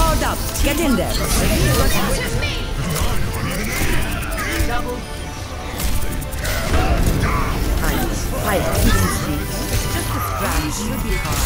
powered up. Get in there. Hi. Just a scratch. Should be hard.